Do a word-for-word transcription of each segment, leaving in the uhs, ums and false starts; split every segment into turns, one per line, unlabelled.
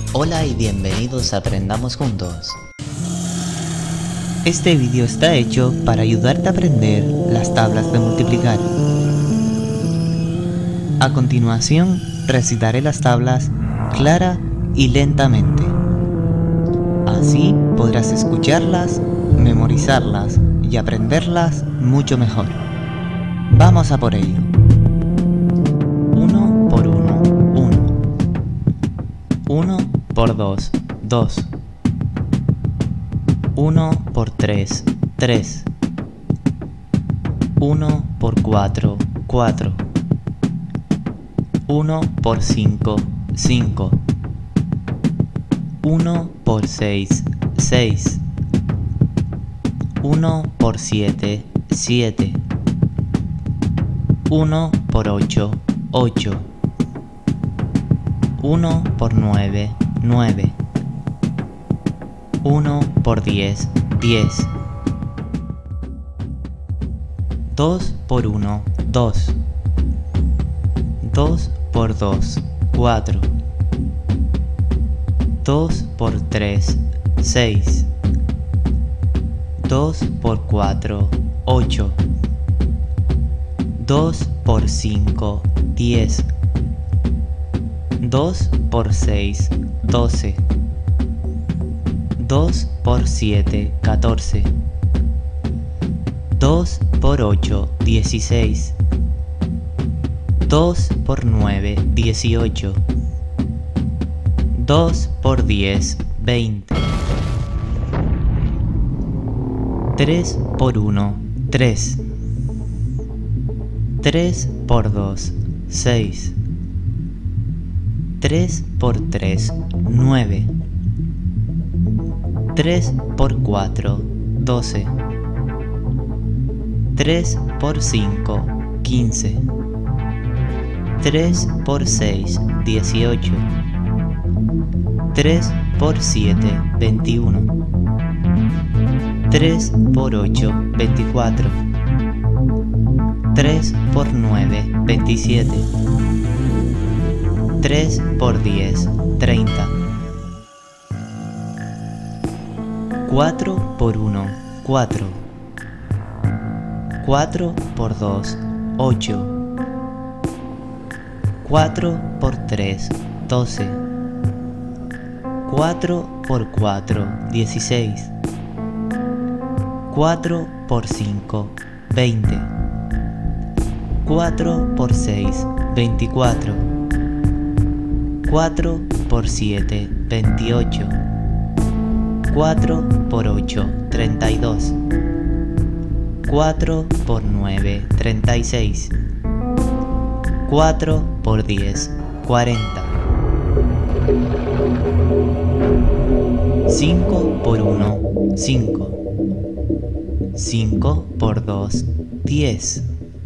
Hola y bienvenidos a Aprendamos Juntos. Este vídeo está hecho para ayudarte a aprender las tablas de multiplicar. A continuación, recitaré las tablas clara y lentamente. Así podrás escucharlas, memorizarlas y aprenderlas mucho mejor. Vamos a por ello. uno por uno, uno. uno por dos, dos. uno por tres, tres. uno por cuatro, cuatro. uno por cinco, cinco. uno por seis, seis. uno por siete, siete. uno por ocho, ocho. uno por nueve, nueve. uno por diez, diez. dos por uno, dos. dos por dos, cuatro. dos por tres, seis. dos por cuatro, ocho. dos por cinco, diez. dos por seis, doce. dos por siete, catorce. dos por ocho, dieciséis. dos por nueve, dieciocho. dos por diez, veinte. tres por uno, tres. tres por dos, seis. tres por tres, nueve. tres por cuatro, doce. tres por cinco, quince. tres por seis, dieciocho. tres por siete, veintiuno. tres por ocho, veinticuatro. tres por nueve, veintisiete. tres por diez, treinta. cuatro por uno, cuatro. cuatro por dos, ocho. cuatro por tres, doce. cuatro por cuatro, dieciséis. cuatro por cinco, veinte. cuatro por seis, veinticuatro. cuatro por siete, veintiocho. cuatro por ocho, treinta y dos. cuatro por nueve, treinta y seis. cuatro por diez, cuarenta. cinco por uno, cinco. cinco por dos, diez.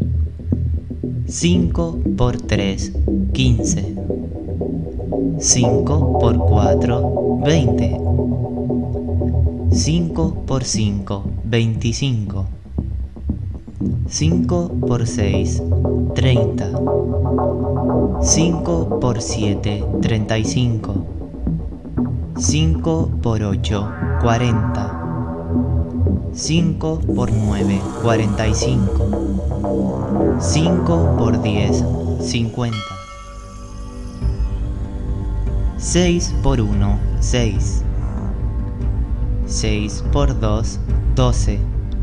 cinco por tres, quince. cinco por cuatro, veinte. cinco por cinco, veinticinco. cinco por seis, treinta. cinco por siete, treinta y cinco. cinco por ocho, cuarenta. cinco por nueve, cuarenta y cinco. cinco por diez, cincuenta. seis por uno, seis. seis por dos, doce.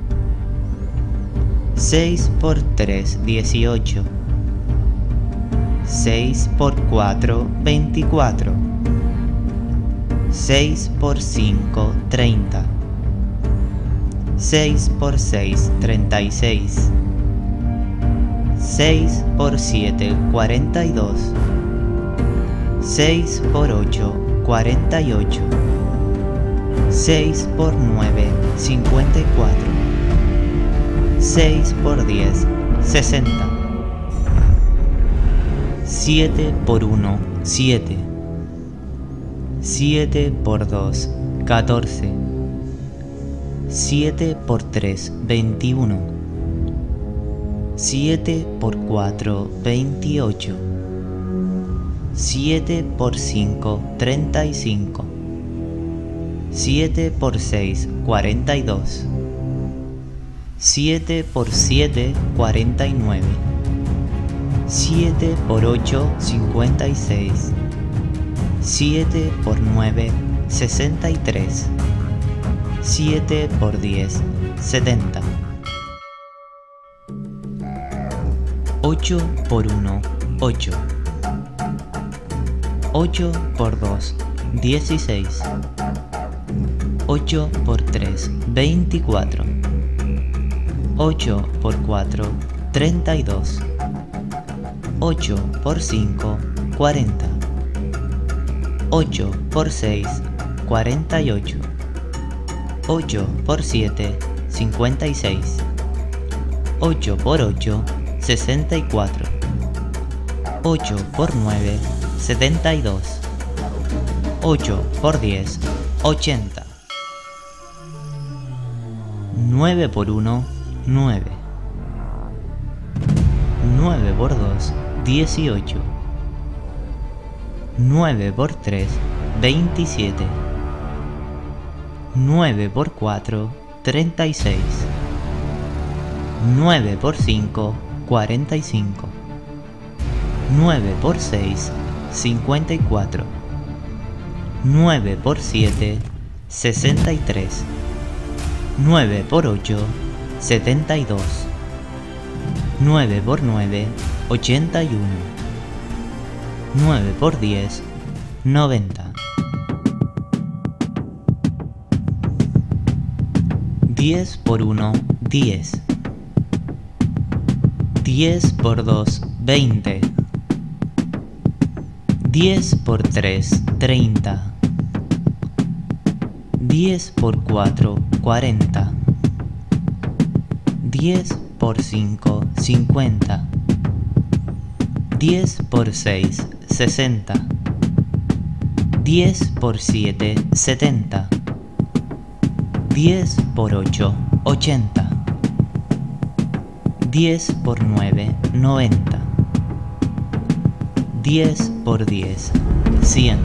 seis por tres, dieciocho. seis por cuatro, veinticuatro. seis por cinco, treinta. seis por seis, treinta y seis. seis por siete, cuarenta y dos. seis por ocho, cuarenta y ocho. seis por nueve, cincuenta y cuatro. seis por diez, sesenta. siete por uno, siete. siete por dos, catorce. siete por tres, veintiuno. siete por cuatro, veintiocho. siete por cinco, treinta y cinco. siete por seis, cuarenta y dos. siete por siete, cuarenta y nueve. siete por ocho, cincuenta y seis. siete por nueve, sesenta y tres. siete por diez, setenta. ocho por uno, ocho. ocho por dos, dieciséis. ocho por tres, veinticuatro. ocho por cuatro, treinta y dos. ocho por cinco, cuarenta. ocho por seis, cuarenta y ocho. ocho por siete, cincuenta y seis. ocho por ocho, sesenta y cuatro. ocho por nueve, setenta y dos. ocho por diez, ochenta. nueve por uno, nueve. nueve por dos, dieciocho. nueve por tres, veintisiete. nueve por cuatro, treinta y seis. nueve por cinco, cuarenta y cinco. nueve por seis, cincuenta y cuatro. nueve por siete, sesenta y tres. nueve por ocho, setenta y dos. nueve por nueve, ochenta y uno. nueve por diez, noventa. diez por uno, diez. diez por dos, veinte. diez por tres, treinta. diez por cuatro, cuarenta. diez por cinco, cincuenta. diez por seis, sesenta. diez por siete, setenta. diez por ocho, ochenta. diez por nueve, noventa. diez por diez, cien.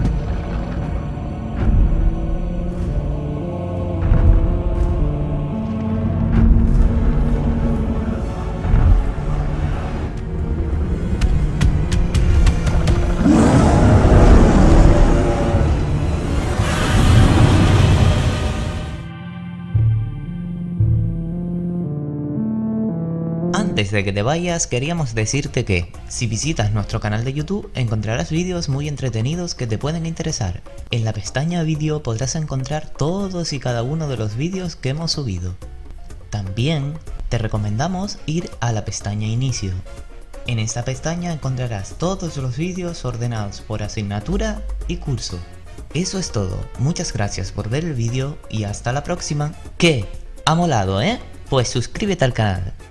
Antes de que te vayas, queríamos decirte que, si visitas nuestro canal de YouTube, encontrarás vídeos muy entretenidos que te pueden interesar. En la pestaña vídeo podrás encontrar todos y cada uno de los vídeos que hemos subido. También te recomendamos ir a la pestaña inicio. En esta pestaña encontrarás todos los vídeos ordenados por asignatura y curso. Eso es todo, muchas gracias por ver el vídeo y hasta la próxima. ¿Qué? ¿Ha molado, eh? Pues suscríbete al canal.